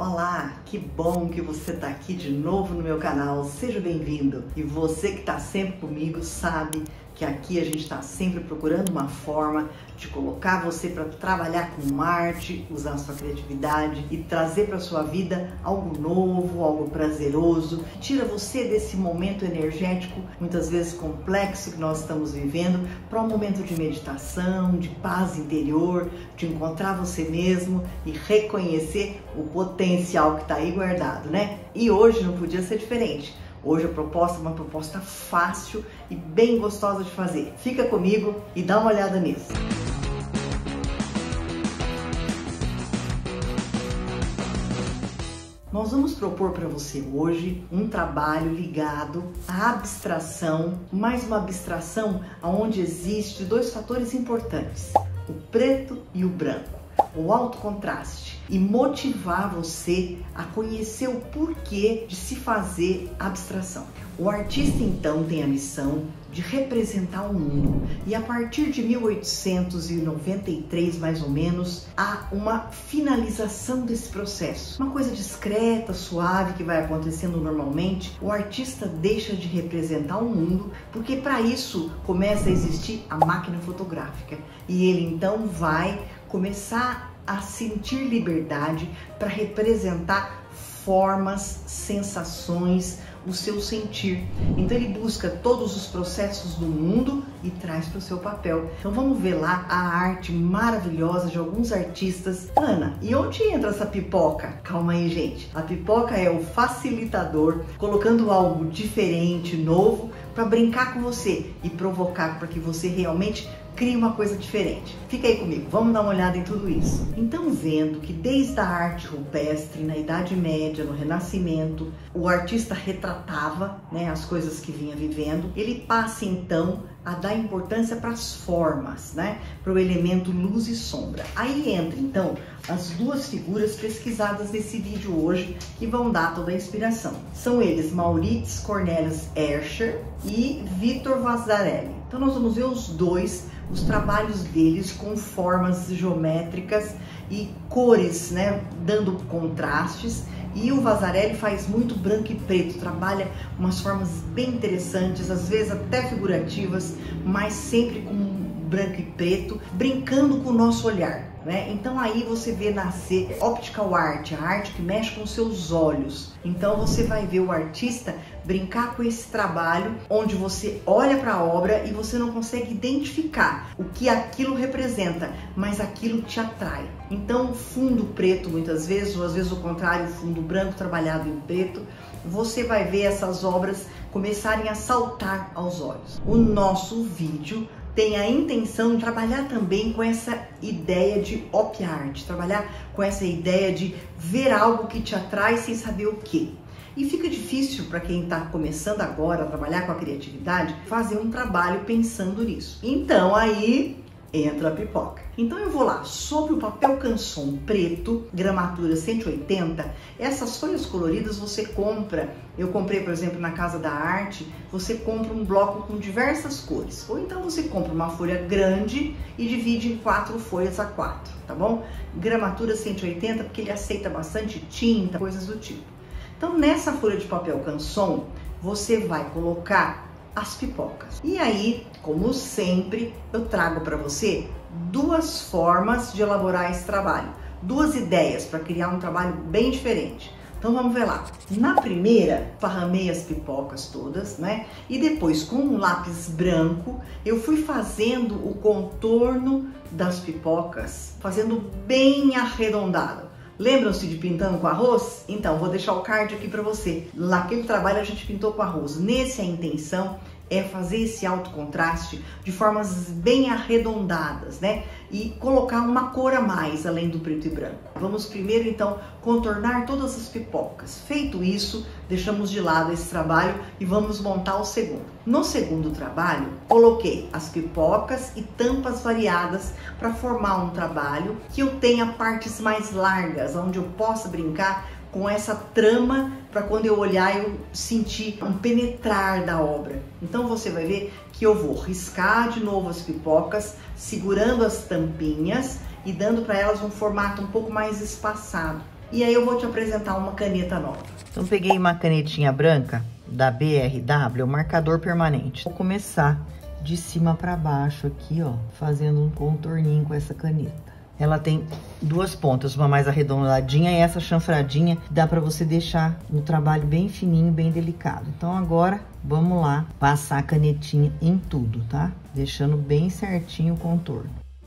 Olá, que bom que você está aqui de novo no meu canal, seja bem-vindo. E você que está sempre comigo sabe que aqui a gente está sempre procurando uma forma de colocar você para trabalhar com arte, usar a sua criatividade e trazer para a sua vida algo novo, algo prazeroso, que tira você desse momento energético, muitas vezes complexo que nós estamos vivendo, para um momento de meditação, de paz interior, de encontrar você mesmo e reconhecer o potencial que está aí guardado, né? E hoje não podia ser diferente. Hoje a proposta é uma proposta fácil e bem gostosa de fazer. Fica comigo e dá uma olhada nisso. Nós vamos propor para você hoje um trabalho ligado à abstração, mais uma abstração onde existe dois fatores importantes, o preto e o branco. O alto contraste e motivar você a conhecer o porquê de se fazer abstração. O artista então tem a missão de representar o mundo e a partir de 1893 mais ou menos há uma finalização desse processo, uma coisa discreta, suave que vai acontecendo normalmente. O artista deixa de representar o mundo porque para isso começa a existir a máquina fotográfica e ele então vai começar a sentir liberdade para representar formas, sensações, o seu sentir. Então ele busca todos os processos do mundo e traz para o seu papel. Então vamos ver lá a arte maravilhosa de alguns artistas. Ana, e onde entra essa pipoca? Calma aí, gente. A pipoca é o facilitador, colocando algo diferente, novo, para brincar com você e provocar para que você realmente crie uma coisa diferente. Fica aí comigo, vamos dar uma olhada em tudo isso. Então, vendo que desde a arte rupestre, na Idade Média, no Renascimento, o artista retratava, as coisas que vinha vivendo, ele passa então a dar importância para as formas, para o elemento luz e sombra. Aí entra então as duas figuras pesquisadas nesse vídeo hoje que vão dar toda a inspiração. São eles Maurits Cornelius Escher e Victor Vasarely. Então nós vamos ver os trabalhos deles com formas geométricas e cores, dando contrastes. E o Vasarely faz muito branco e preto, trabalha umas formas bem interessantes, às vezes até figurativas, mas sempre com branco e preto, brincando com o nosso olhar. Então aí você vê nascer optical art, a arte que mexe com os seus olhos. Então você vai ver o artista brincar com esse trabalho, onde você olha para a obra e você não consegue identificar o que aquilo representa, mas aquilo te atrai. Então fundo preto muitas vezes, ou às vezes o contrário, fundo branco trabalhado em preto, você vai ver essas obras começarem a saltar aos olhos. O nosso vídeo tem a intenção de trabalhar também com essa ideia de op art, trabalhar com essa ideia de ver algo que te atrai sem saber o que. E fica difícil para quem está começando agora a trabalhar com a criatividade fazer um trabalho pensando nisso. Então aí entra a pipoca. Então eu vou lá, sobre o papel canson preto, gramatura 180, essas folhas coloridas você compra, eu comprei por exemplo na Casa da Arte, você compra um bloco com diversas cores, ou então você compra uma folha grande e divide em 4 folhas a 4, tá bom? Gramatura 180 porque ele aceita bastante tinta, coisas do tipo. Então nessa folha de papel canson, você vai colocar as pipocas. E aí, como sempre, eu trago para você duas formas de elaborar esse trabalho, duas ideias para criar um trabalho bem diferente. Então vamos ver lá. Na primeira, esparramei as pipocas todas, e depois com um lápis branco, eu fui fazendo o contorno das pipocas, fazendo bem arredondado. Lembram-se de pintando com arroz? Então, vou deixar o card aqui para você. Naquele trabalho a gente pintou com arroz. Nesse a intenção é fazer esse alto contraste de formas bem arredondadas, E colocar uma cor a mais, além do preto e branco. Vamos primeiro, então, contornar todas as pipocas. Feito isso, deixamos de lado esse trabalho e vamos montar o segundo. No segundo trabalho, coloquei as pipocas e tampas variadas para formar um trabalho que eu tenha partes mais largas, onde eu possa brincar com essa trama para quando eu olhar eu sentir um penetrar da obra. Então você vai ver que eu vou riscar de novo as pipocas, segurando as tampinhas e dando para elas um formato um pouco mais espaçado. E aí eu vou te apresentar uma caneta nova. Então peguei uma canetinha branca da BRW, marcador permanente. Vou começar de cima para baixo aqui, ó, fazendo um contorninho com essa caneta. Ela tem duas pontas, uma mais arredondadinha e essa chanfradinha, dá para você deixar o trabalho bem fininho, bem delicado. Então agora vamos lá passar a canetinha em tudo, tá? Deixando bem certinho o contorno.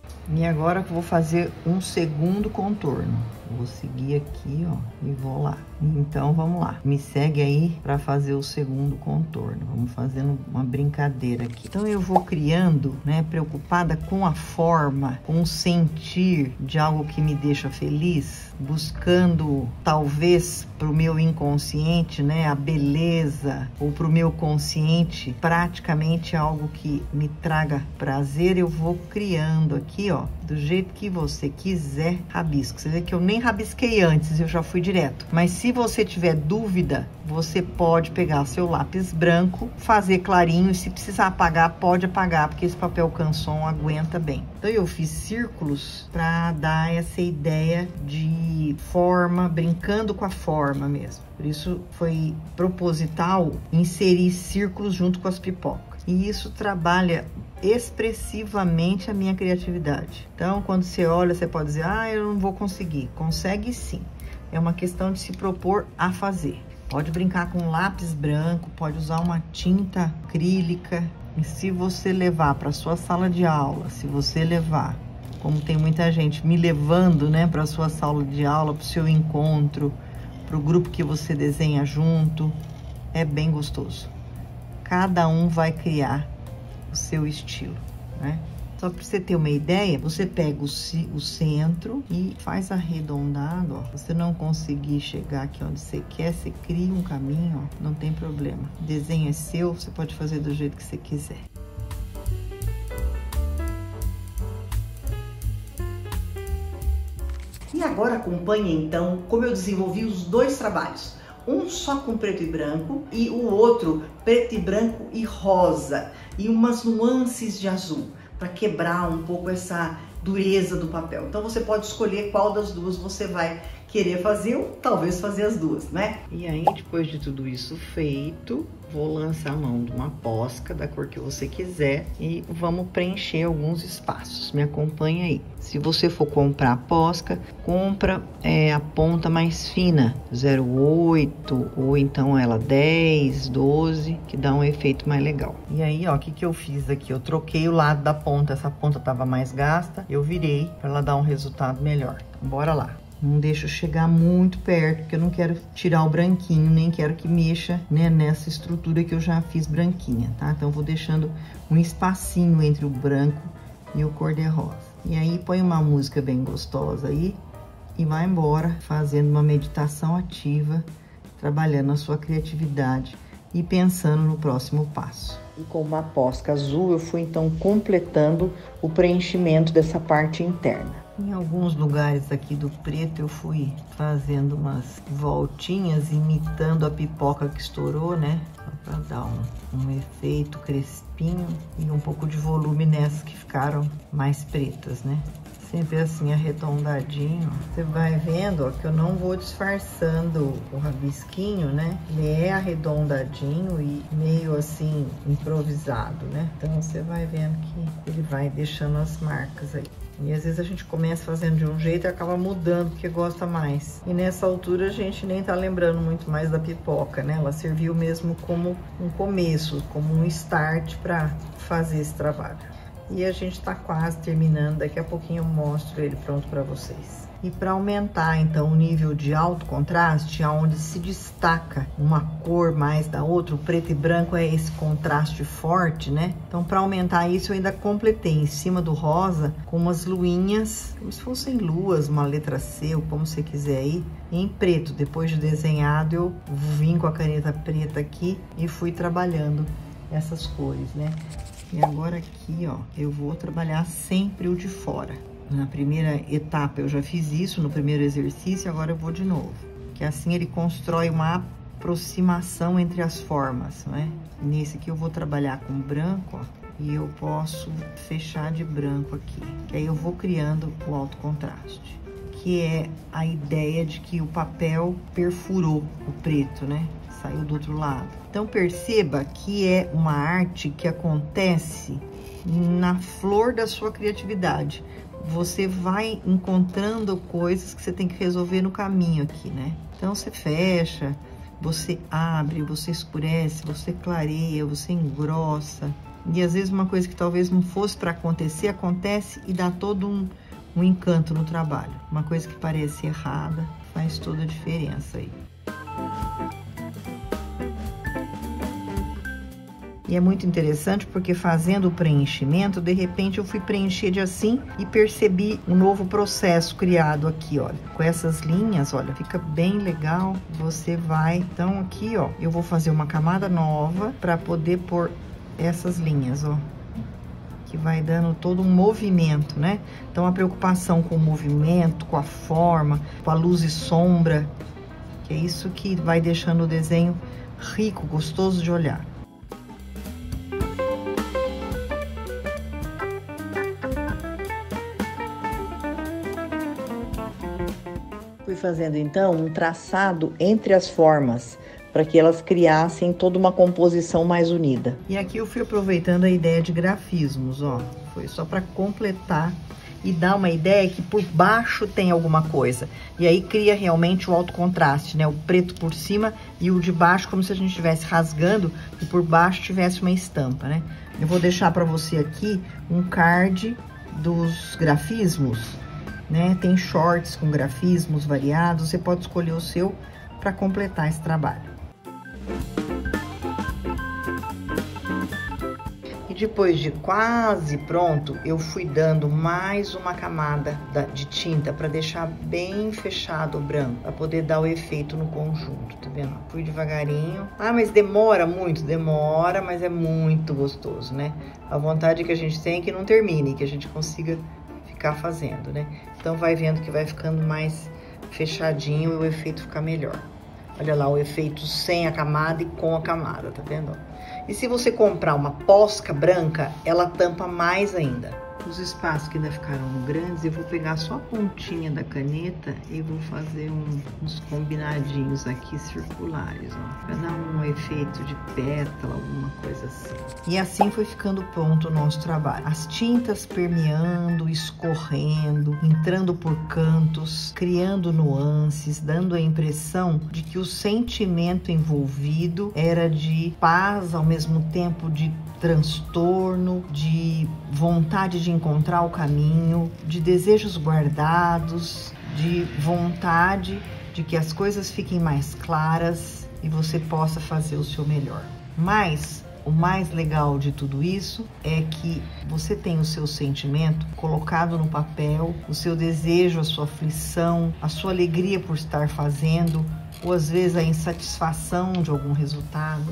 E agora eu vou fazer um segundo contorno. Vou seguir aqui, ó, e vou lá. Então, vamos lá. Me segue aí para fazer o segundo contorno. Vamos fazendo uma brincadeira aqui. Então, eu vou criando, né, preocupada com a forma, com o sentir de algo que me deixa feliz, buscando, talvez, para o meu inconsciente, né, a beleza, ou para o meu consciente, praticamente algo que me traga prazer, eu vou criando aqui, ó, do jeito que você quiser, rabisco. Você vê que eu nem rabisquei antes, eu já fui direto. Mas se você tiver dúvida, você pode pegar seu lápis branco, fazer clarinho, e se precisar apagar, pode apagar, porque esse papel canson aguenta bem. Então eu fiz círculos para dar essa ideia de forma, brincando com a forma mesmo. Por isso foi proposital inserir círculos junto com as pipocas. E isso trabalha expressivamente a minha criatividade. Então, quando você olha, você pode dizer, ah, eu não vou conseguir. Consegue sim. É uma questão de se propor a fazer. Pode brincar com lápis branco, pode usar uma tinta acrílica. E se você levar para sua sala de aula, se você levar, como tem muita gente me levando, né, para sua sala de aula, para o seu encontro, para o grupo que você desenha junto, é bem gostoso. Cada um vai criar o seu estilo, né? Só para você ter uma ideia, você pega o centro e faz arredondado, ó. Se você não conseguir chegar aqui onde você quer, você cria um caminho, ó, não tem problema. O desenho é seu, você pode fazer do jeito que você quiser. E agora acompanhe então como eu desenvolvi os dois trabalhos. Um só com preto e branco e o outro preto e branco e rosa. E umas nuances de azul, para quebrar um pouco essa dureza do papel. Então você pode escolher qual das duas você vai querer fazer ou talvez fazer as duas, né? E aí, depois de tudo isso feito, vou lançar a mão de uma posca da cor que você quiser e vamos preencher alguns espaços. Me acompanha aí. Se você for comprar a posca, compra a ponta mais fina, 0,8 ou então ela 10, 12, que dá um efeito mais legal. E aí, ó, o que que eu fiz aqui? Eu troquei o lado da ponta, essa ponta tava mais gasta, eu virei para ela dar um resultado melhor. Bora lá. Não deixo chegar muito perto, porque eu não quero tirar o branquinho, nem quero que mexa, né, nessa estrutura que eu já fiz branquinha, tá? Então, vou deixando um espacinho entre o branco e o cor-de-rosa. E aí, põe uma música bem gostosa aí e vai embora fazendo uma meditação ativa, trabalhando a sua criatividade e pensando no próximo passo. E com uma posca azul, eu fui então completando o preenchimento dessa parte interna. Em alguns lugares aqui do preto eu fui fazendo umas voltinhas, imitando a pipoca que estourou, né? Para dar um efeito crespinho e um pouco de volume nessas que ficaram mais pretas, né? Sempre assim, arredondadinho. Você vai vendo, ó, que eu não vou disfarçando o rabisquinho, né? Ele é arredondadinho e meio assim, improvisado, né? Então, você vai vendo que ele vai deixando as marcas aí. E às vezes a gente começa fazendo de um jeito e acaba mudando porque gosta mais. E nessa altura a gente nem tá lembrando muito mais da pipoca, né? Ela serviu mesmo como um começo, como um start para fazer esse trabalho. E a gente tá quase terminando, daqui a pouquinho eu mostro ele pronto para vocês. E para aumentar então o nível de alto contraste, onde se destaca uma cor mais da outra, o preto e branco é esse contraste forte, né? Então para aumentar isso eu ainda completei em cima do rosa com umas luinhas, como se fossem luas, uma letra C ou como você quiser aí, em preto. Depois de desenhado eu vim com a caneta preta aqui e fui trabalhando essas cores, né? E agora aqui, ó, eu vou trabalhar sempre o de fora. Na primeira etapa eu já fiz isso, no primeiro exercício, agora eu vou de novo. Que assim ele constrói uma aproximação entre as formas, não é? Nesse aqui eu vou trabalhar com branco, ó, e eu posso fechar de branco aqui. Que aí eu vou criando o alto contraste. que é a ideia de que o papel perfurou o preto, né? Saiu do outro lado. Então perceba que é uma arte que acontece na flor da sua criatividade. Você vai encontrando coisas que você tem que resolver no caminho aqui, né? Então você fecha, você abre, você escurece, você clareia, você engrossa. E às vezes uma coisa que talvez não fosse para acontecer, acontece e dá todo um encanto no trabalho. Uma coisa que parece errada faz toda a diferença aí. E é muito interessante porque fazendo o preenchimento, de repente eu fui preencher de assim e percebi um novo processo criado aqui, olha. Com essas linhas, olha, fica bem legal. Você vai, então aqui, ó, eu vou fazer uma camada nova para poder pôr essas linhas, ó. Que vai dando todo um movimento, né? Então a preocupação com o movimento, com a forma, com a luz e sombra, que é isso que vai deixando o desenho rico, gostoso de olhar. Fui fazendo então um traçado entre as formas, para que elas criassem toda uma composição mais unida. E aqui eu fui aproveitando a ideia de grafismos, ó. Foi só para completar e dar uma ideia que por baixo tem alguma coisa. E aí cria realmente o alto contraste, né? O preto por cima e o de baixo como se a gente estivesse rasgando e por baixo tivesse uma estampa, né? Eu vou deixar para você aqui um card dos grafismos, né? Tem shorts com grafismos variados, você pode escolher o seu para completar esse trabalho. E depois de quase pronto, eu fui dando mais uma camada de tinta para deixar bem fechado o branco, para poder dar o efeito no conjunto, tá vendo? Fui devagarinho. Ah, mas demora muito? Demora, mas é muito gostoso, né? A vontade que a gente tem é que não termine, que a gente consiga ficar fazendo, né? Então vai vendo que vai ficando mais fechadinho e o efeito fica melhor. Olha lá o efeito sem a camada e com a camada, tá vendo? E se você comprar uma posca branca, ela tampa mais ainda. Os espaços que ainda ficaram grandes, eu vou pegar só a pontinha da caneta e vou fazer uns combinadinhos aqui circulares, ó, para dar um efeito de pétala, alguma coisa assim. E assim foi ficando pronto o nosso trabalho. As tintas permeando, escorrendo, entrando por cantos, criando nuances, dando a impressão de que o sentimento envolvido era de paz, ao mesmo tempo de transtorno, de vontade de encontrar o caminho, de desejos guardados, de vontade de que as coisas fiquem mais claras e você possa fazer o seu melhor. Mas o mais legal de tudo isso é que você tem o seu sentimento colocado no papel, o seu desejo, a sua aflição, a sua alegria por estar fazendo, ou às vezes a insatisfação de algum resultado.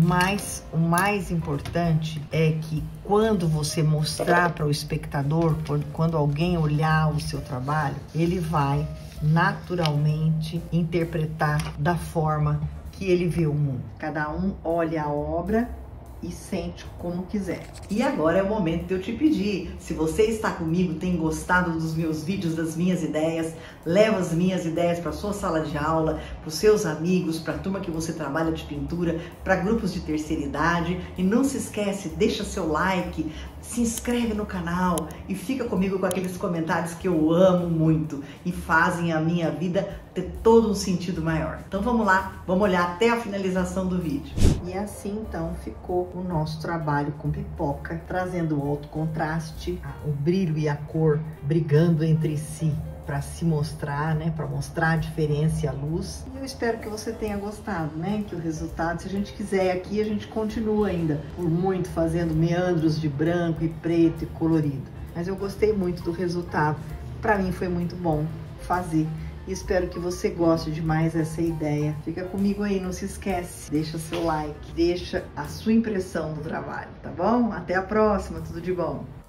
Mas o mais importante é que quando você mostrar para o espectador, quando alguém olhar o seu trabalho, ele vai naturalmente interpretar da forma que ele vê o mundo. Cada um olha a obra e sente como quiser. E agora é o momento de eu te pedir, se você está comigo, tem gostado dos meus vídeos, das minhas ideias, leva as minhas ideias para sua sala de aula, para os seus amigos, para a turma que você trabalha de pintura, para grupos de terceira idade. E não se esquece, deixa seu like, se inscreve no canal e fica comigo com aqueles comentários que eu amo muito e fazem a minha vida ter todo um sentido maior. Então vamos lá, vamos olhar até a finalização do vídeo. E assim então ficou o nosso trabalho com pipoca, trazendo o alto contraste, o brilho e a cor brigando entre si para se mostrar, né, para mostrar a diferença e a luz. E eu espero que você tenha gostado, né, que o resultado, se a gente quiser aqui, a gente continua ainda por muito fazendo meandros de branco e preto e colorido. Mas eu gostei muito do resultado. Para mim foi muito bom fazer. E espero que você goste demais dessa ideia. Fica comigo aí, não se esquece. Deixa seu like, deixa a sua impressão do trabalho, tá bom? Até a próxima, tudo de bom!